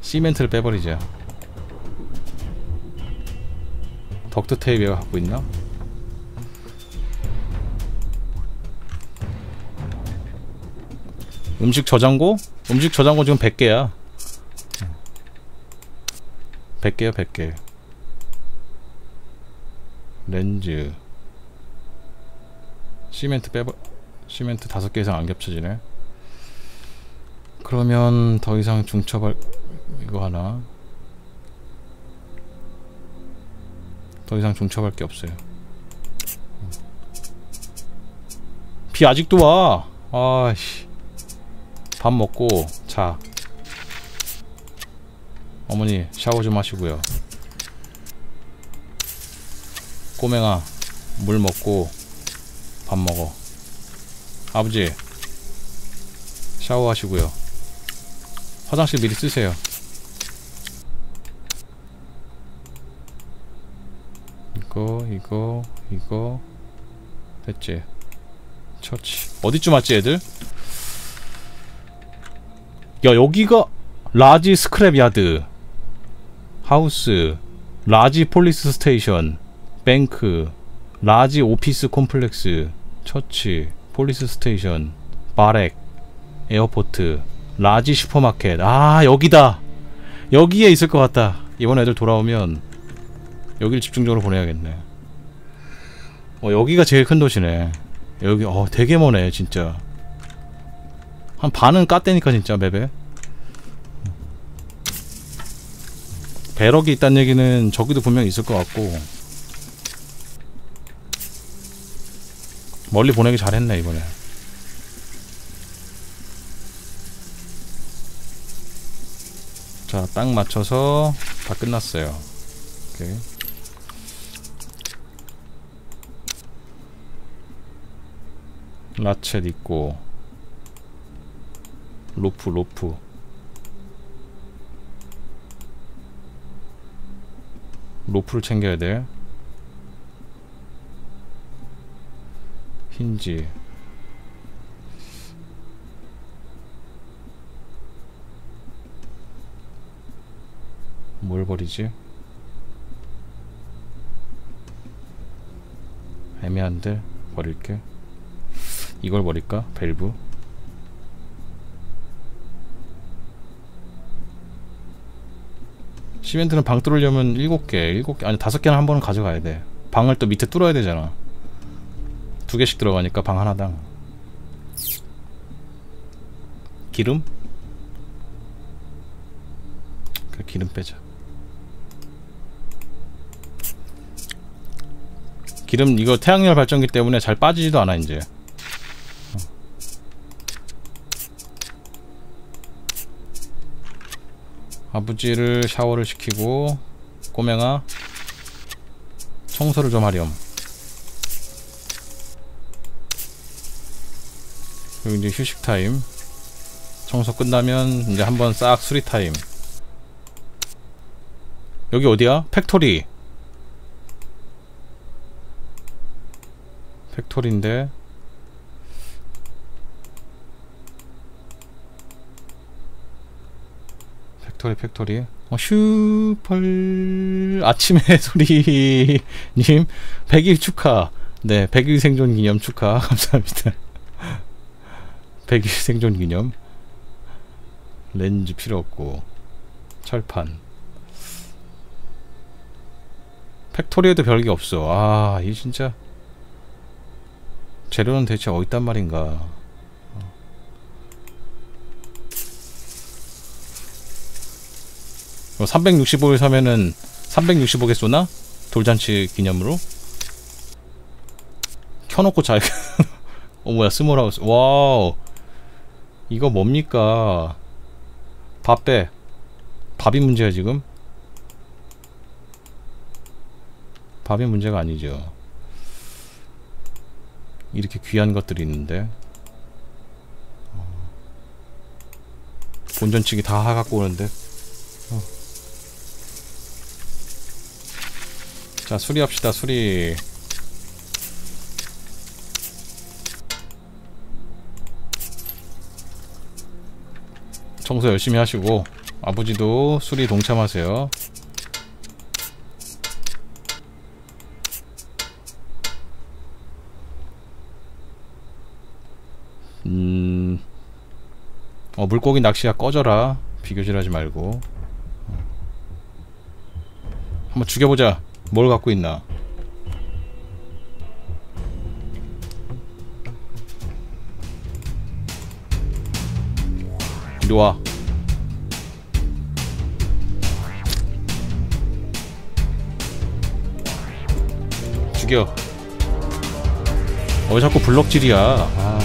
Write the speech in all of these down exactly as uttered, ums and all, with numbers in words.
시멘트를 빼버리자. 덕트 테이프가 갖고 있나? 음식 저장고? 음식 저장고 지금 백 개야. 백 개야 백 개. 렌즈. 시멘트 빼버 시멘트 다섯 개 이상 안 겹쳐지네. 그러면 더 이상 중첩할 이거 하나. 더 이상 중첩할 게 없어요. 비 아직도 와. 아씨. 밥 먹고 자. 어머니 샤워 좀 하시고요. 꼬맹아 물 먹고 밥 먹어. 아버지 샤워하시고요. 화장실 미리 쓰세요. 이거 이거 이거 됐지. 처치 어디쯤 왔지 애들? 야 여기가 라지 스크랩 야드 하우스 라지 폴리스 스테이션 뱅크 라지 오피스 콤플렉스 처치 폴리스 스테이션 바렉 에어포트 라지 슈퍼마켓. 아 여기다. 여기에 있을 것 같다. 이번 애들 돌아오면 여기를 집중적으로 보내야겠네. 어 여기가 제일 큰 도시네. 여기 어 되게 머네 진짜. 한 반은 깠대니까 진짜 맵에. 배럭이 있다는 얘기는 저기도 분명히 있을 것 같고. 멀리 보내기 잘했네 이번에. 자 딱 맞춰서 다 끝났어요. 오케이. 라쳇 있고 로프 로프 로프를 챙겨야 돼. 힌지 뭘 버리지? 애매한데 버릴게. 이걸 버릴까? 밸브. 시멘트는 방 뚫으려면 일곱 개, 일곱 개, 아니 다섯 개는 한 번은 가져가야 돼. 방을 또 밑에 뚫어야 되잖아. 두 개씩 들어가니까 방 하나당. 기름? 그래, 기름 빼자. 기름 이거 태양열 발전기 때문에 잘 빠지지도 않아 이제. 아버지를 샤워를 시키고 꼬맹아 청소를 좀 하렴. 그리고 이제 휴식 타임. 청소 끝나면 이제 한번 싹 수리 타임. 여기 어디야? 팩토리. 팩토리인데 팩토리 팩토리 어, 슈펄 아침의 소리님 백 일 축하. 네 백 일 생존 기념 축하. 감사합니다. 백 일 생존 기념. 렌즈 필요 없고 철판. 팩토리에도 별게 없어. 아 이 진짜 재료는 대체 어딨단 말인가. 삼백육십오 일 사면은 삼백육십오 개 쏘나? 돌잔치 기념으로? 켜놓고 잘 어 뭐야 스몰하우스. 와우 이거 뭡니까. 밥 빼. 밥이 문제야 지금? 밥이 문제가 아니죠. 이렇게 귀한 것들이 있는데 본전치기 다 갖고 오는데. 어. 자 수리합시다. 수리. 청소 열심히 하시고 아버지도 수리 동참하세요. 음... 어, 물고기 낚시야 꺼져라. 비교질하지 말고. 한번 죽여보자. 뭘 갖고 있나. 이리와. 죽여. 왜 자꾸 블럭질이야. 아.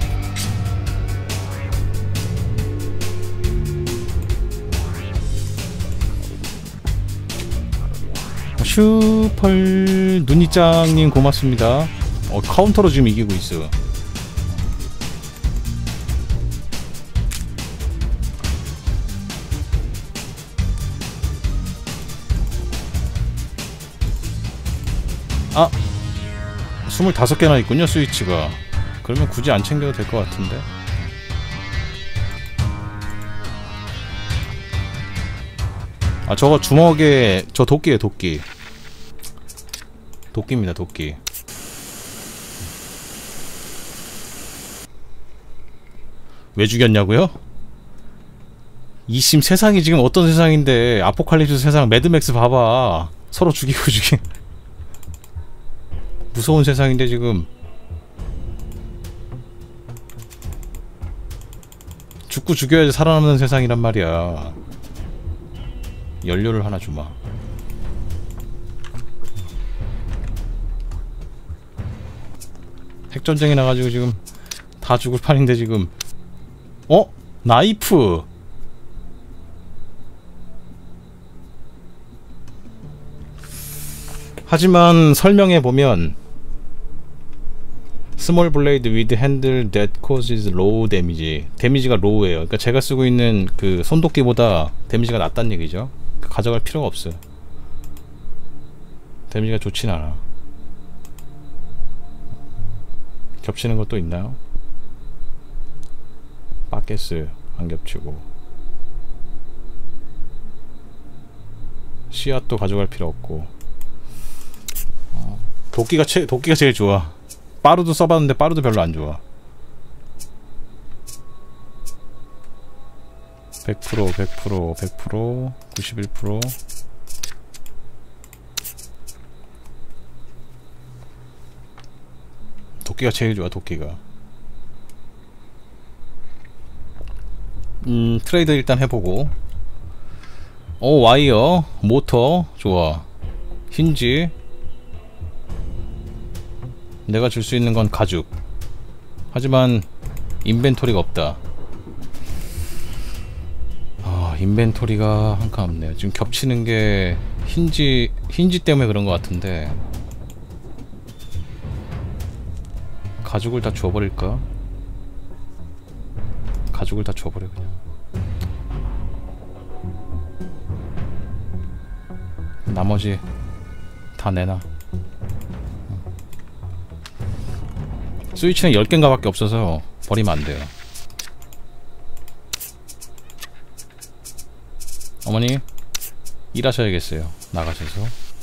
슈펄 눈이짱님 고맙습니다. 어, 카운터로 지금 이기고 있어. 아! 스물다섯 개나 있군요, 스위치가. 그러면 굳이 안 챙겨도 될 것 같은데. 아, 저거 주먹에 저 도끼에요, 도끼. 도끼입니다, 도끼. 왜 죽였냐고요? 이심 세상이 지금 어떤 세상인데. 아포칼립스 세상 매드맥스 봐봐. 서로 죽이고 죽인 무서운 세상인데 지금. 죽고 죽여야지 살아남는 세상이란 말이야. 연료를 하나 주마. 핵전쟁이 나가지고 지금 다 죽을 판인데 지금. 어? 나이프! 하지만 설명해보면 스몰 블레이드 with handle that causes low damage. 데미지가 로우예요. 그러니까 제가 쓰고 있는 그 손도끼보다 데미지가 낮다는 얘기죠. 가져갈 필요가 없어요. 데미지가 좋진 않아. 겹치는 것도 있나요? 바켓스 안 겹치고. 씨앗도 가져갈 필요 없고. 어, 도끼가 최, 도끼가 제일 좋아. 빠루도 써봤는데 빠루도 별로 안 좋아. 백 퍼센트, 백 퍼센트, 백 퍼센트, 구십일 퍼센트. 도끼가 제일 좋아, 도끼가. 음, 트레이드 일단 해보고. 오, 와이어, 모터, 좋아. 힌지. 내가 줄 수 있는 건 가죽. 하지만 인벤토리가 없다. 아, 인벤토리가 한 칸 없네요. 지금 겹치는 게 힌지 힌지 때문에 그런 것 같은데. 가죽을 다 주워버릴까? 가죽을 다 주워버려 그냥. 나머지 다 내놔. 스위치는 열 개인가 밖에 없어서 버리면 안 돼요. 어머니 일하셔야겠어요. 나가셔서.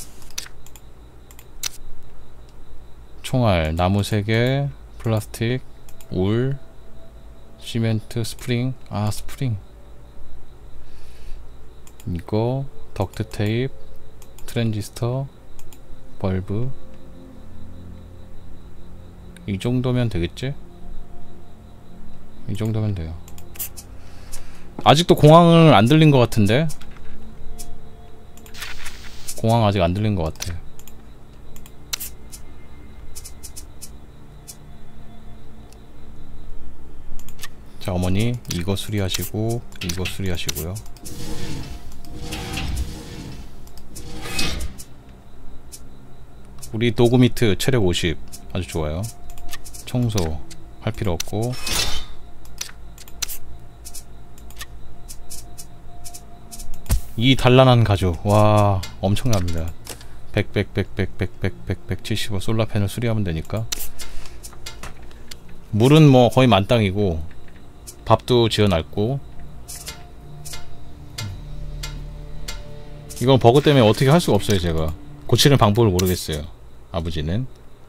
총알, 나무 세 개, 플라스틱, 울, 시멘트, 스프링. 아, 스프링. 이거 덕트 테이프, 트랜지스터, 벌브. 이 정도면 되겠지? 이 정도면 돼요. 아직도 공항을 안 들린 것 같은데? 공항 아직 안 들린 것 같아. 자, 어머니 이거 수리하시고 이거 수리하시고요. 우리 도그미트 체력 오십. 아주 좋아요. 청소 할 필요 없고. 이 단란한 가죽. 와, 엄청납니다. 백, 백, 백, 백, 백, 백, 백, 백칠십오 솔라팬을 수리하면 되니까. 물은 뭐 거의 만땅이고 밥도 지어놨고. 이건 버그 때문에 어떻게 할 수가 없어요. 제가 고치는 방법을 모르겠어요. 아버지는.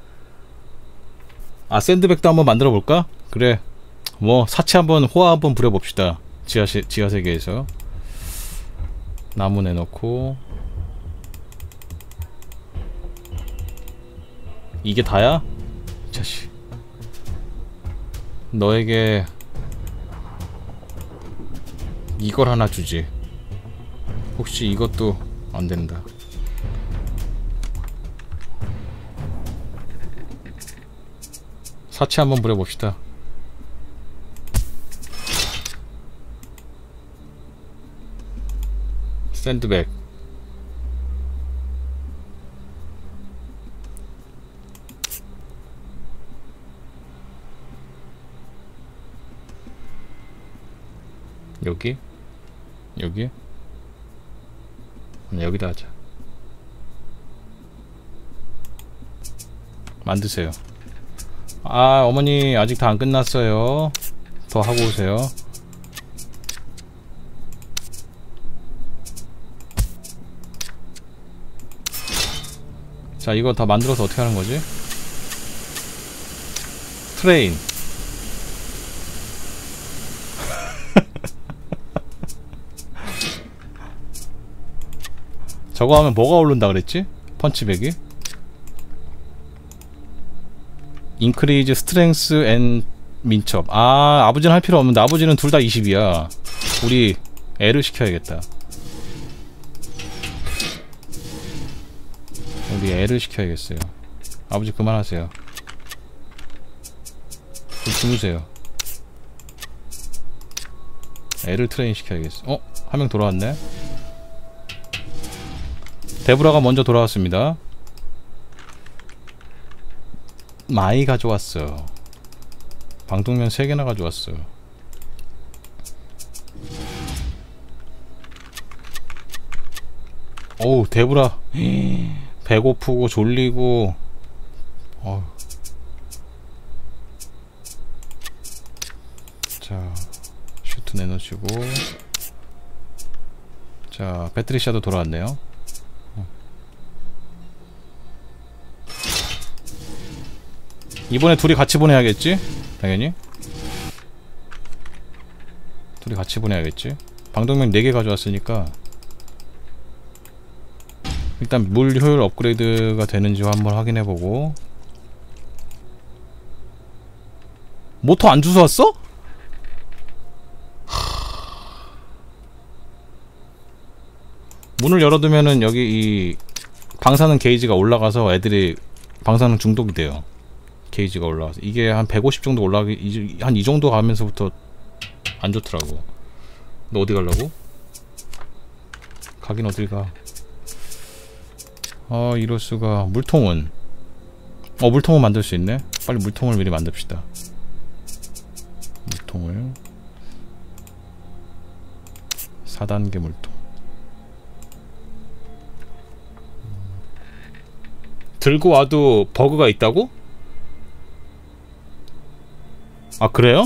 아, 샌드백도 한번 만들어 볼까? 그래, 뭐 사치 한번 호화 한번 부려봅시다. 지하세, 지하세계에서 나무 내놓고. 이게 다야? 자식, 너에게 이걸 하나 주지. 혹시 이것도 안된다. 사치 한번 부려봅시다. 샌드백. 여기? 여기? 여기다 하자. 만드세요. 아, 어머니 아직 다 안 끝났어요. 더 하고 오세요. 자, 이거 다 만들어서 어떻게 하는 거지? 트레인. 저거 하면 뭐가 오른다 그랬지? 펀치백이? 인크리즈 스트렝스 앤 민첩. 아, 아버지는 할 필요 없는데. 아버지는 둘 다 이십이야 우리 애를 시켜야겠다. 우리 애를 시켜야겠어요. 아버지 그만하세요. 좀 주무세요. 애를 트레인 시켜야겠어. 어? 한 명 돌아왔네. 데브라가 먼저 돌아왔습니다. 많이 가져왔어. 방독면 세 개나 가져왔어. 어우, 데브라 배고프고 졸리고. 어휴. 자, 슈트 내놓으시고. 자, 배트리샤도 돌아왔네요. 이번에 둘이 같이 보내야겠지? 당연히 둘이 같이 보내야겠지? 방독면 네 개 가져왔으니까 일단 물 효율 업그레이드가 되는지 한번 확인해보고. 모터 안 주워왔어? 문을 열어두면은 여기 이 방사능 게이지가 올라가서 애들이 방사능 중독이 돼요. 게이지가 올라가서 이게 한 백오십 정도 올라가기, 한 이 정도 가면서부터 안 좋더라고. 너 어디 가려고? 가긴 어딜 가. 아, 이럴수가. 물통은 어 물통은 만들 수 있네. 빨리 물통을 미리 만듭시다. 물통을 사 단계 물통. 들고 와도 버그가 있다고? 아, 그래요?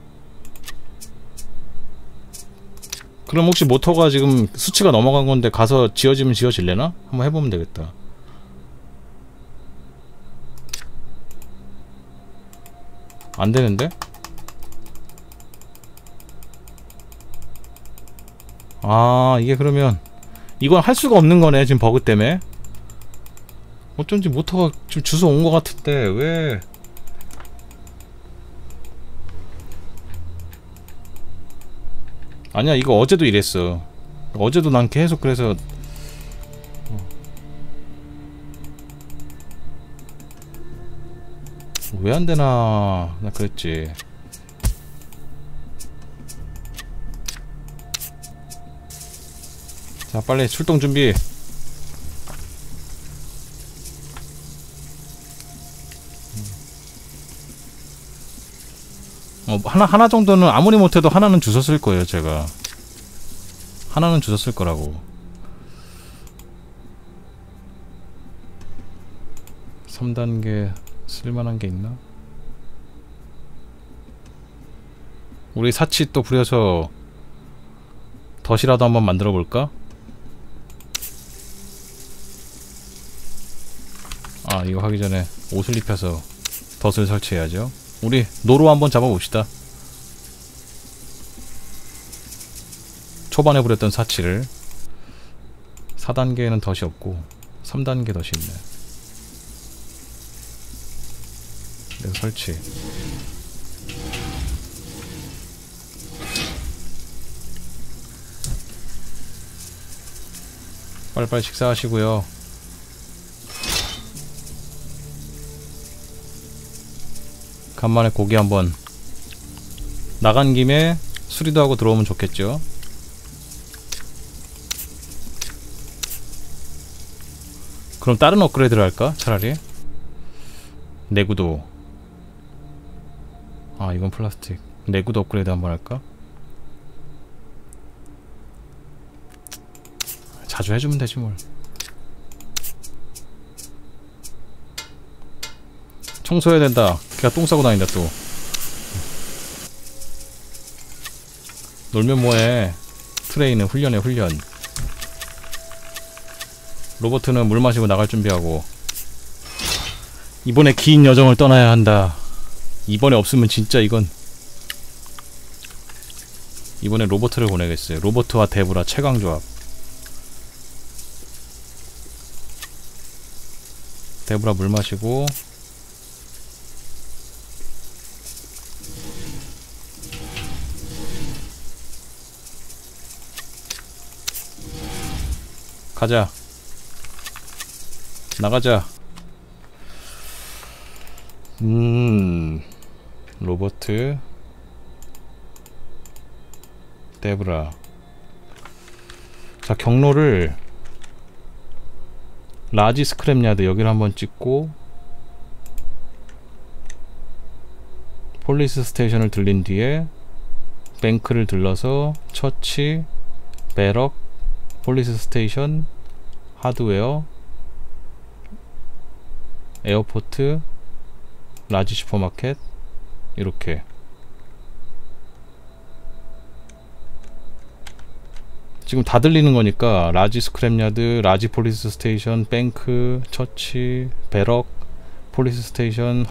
그럼 혹시 모터가 지금 수치가 넘어간 건데 가서 지어지면 지어질래나? 한번 해보면 되겠다. 안 되는데? 아, 이게 그러면 이건 할 수가 없는 거네, 지금 버그 때문에. 어쩐지 모터가 좀 주워 온 것 같은데 왜? 아니야, 이거 어제도 이랬어. 어제도 난 계속 그래서 왜 안되나 나 그랬지. 자, 빨리 출동 준비. 어, 하나, 하나 정도는 아무리 못해도 하나는 주웠을 거예요. 제가 하나는 주웠을 거라고. 삼 단계 쓸만한 게 있나? 우리 사치 또 부려서 덫이라도 한번 만들어 볼까? 아, 이거 하기 전에 옷을 입혀서 덫을 설치해야죠. 우리 노루 한번 잡아봅시다. 초반에 부렸던 사치를. 사 단계에는 덫이 없고 삼 단계 덫이 있네. 그래서 설치. 빨리빨리 식사하시고요. 간만에 고기 한번. 나간 김에 수리도 하고 들어오면 좋겠죠. 그럼 다른 업그레이드를 할까? 차라리 내구도. 아, 이건 플라스틱. 내구도 업그레이드 한번 할까? 자주 해주면 되지 뭘. 청소해야 된다. 걔가 똥 싸고 다닌다 또. 놀면 뭐해. 트레이는 훈련해 훈련. 로버트는 물 마시고 나갈 준비하고. 이번에 긴 여정을 떠나야 한다. 이번에 없으면 진짜 이건. 이번에 로버트를 보내겠어요. 로버트와 데브라 최강조합. 데브라 물 마시고. 가자. 나가자. 음, 로버트, 데브라. 자, 경로를 라지 스크랩야드 여기를 한번 찍고 폴리스 스테이션을 들린 뒤에 뱅크를 들러서 처치, 배럭, 폴리스 스테이션, 하드웨어, 에어포트, 라지 슈퍼마켓. 이렇게 지금 다 들리는 거니까 라지 스크랩야드, 라지 폴리스 스테이션, 뱅크, 처치, 배럭, 폴리스 스테이션,